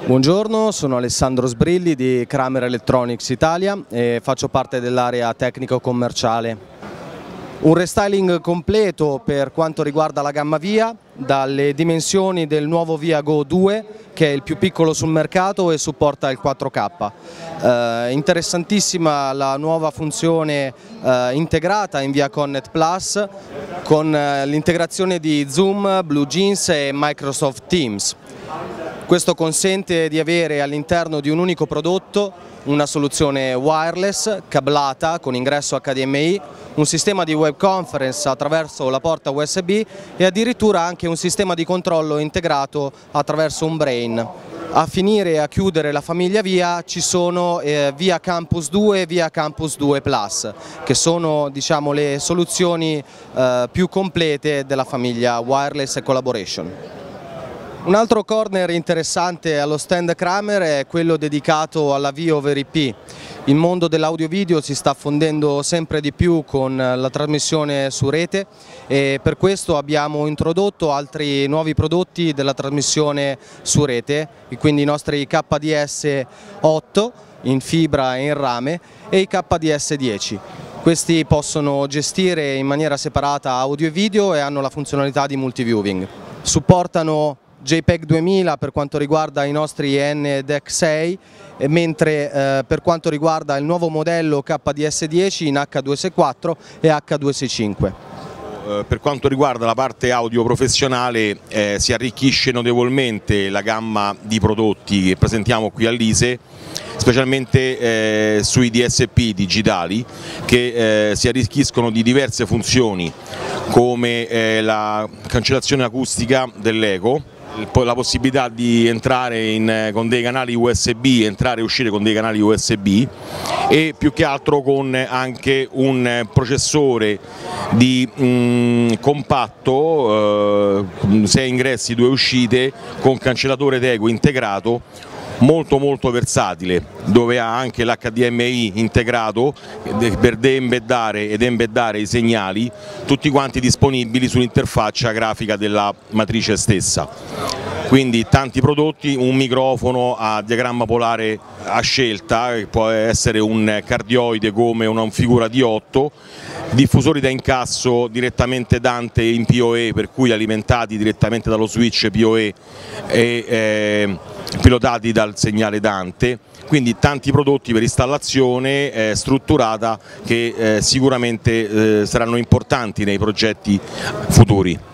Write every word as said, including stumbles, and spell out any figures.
Buongiorno, sono Alessandro Sbrilli di Kramer Electronics Italia e faccio parte dell'area tecnico-commerciale. Un restyling completo per quanto riguarda la gamma VIA, dalle dimensioni del nuovo VIA Go due, che è il più piccolo sul mercato e supporta il quattro K. Eh, interessantissima la nuova funzione eh, integrata in VIA Connect Plus con eh, l'integrazione di Zoom, BlueJeans e Microsoft Teams. Questo consente di avere all'interno di un unico prodotto una soluzione wireless, cablata con ingresso H D M I, un sistema di web conference attraverso la porta U S B e addirittura anche un sistema di controllo integrato attraverso un brain. A finire e a chiudere la famiglia VIA ci sono eh, VIA Campus due e VIA Campus due Plus, che sono, diciamo, le soluzioni eh, più complete della famiglia wireless e collaboration. Un altro corner interessante allo stand Kramer è quello dedicato alla V over I P. Il mondo dell'audio video si sta fondendo sempre di più con la trasmissione su rete e per questo abbiamo introdotto altri nuovi prodotti della trasmissione su rete, quindi i nostri K D S otto in fibra e in rame e i K D S dieci. Questi possono gestire in maniera separata audio e video e hanno la funzionalità di multiviewing. Supportano JPEG duemila per quanto riguarda i nostri E N D E C sei, mentre eh, per quanto riguarda il nuovo modello K D S dieci in H duecentosessantaquattro e H duecentosessantacinque. Per quanto riguarda la parte audio professionale eh, si arricchisce notevolmente la gamma di prodotti che presentiamo qui all'I S E, specialmente eh, sui D S P digitali che eh, si arricchiscono di diverse funzioni come eh, la cancellazione acustica dell'eco, la possibilità di entrare in, con dei canali U S B, entrare e uscire con dei canali U S B e più che altro con anche un processore di mh, compatto, eh, sei ingressi, due uscite, con cancellatore d'eco integrato, molto molto versatile, dove ha anche l'H D M I integrato per deembeddare ed embeddare i segnali, tutti quanti disponibili sull'interfaccia grafica della matrice stessa. Quindi tanti prodotti, un microfono a diagramma polare a scelta, che può essere un cardioide come una figura di otto, diffusori da incasso direttamente Dante in P O E, per cui alimentati direttamente dallo switch P O E e eh, pilotati dal segnale Dante, quindi tanti prodotti per installazione eh, strutturata che eh, sicuramente eh, saranno importanti nei progetti futuri.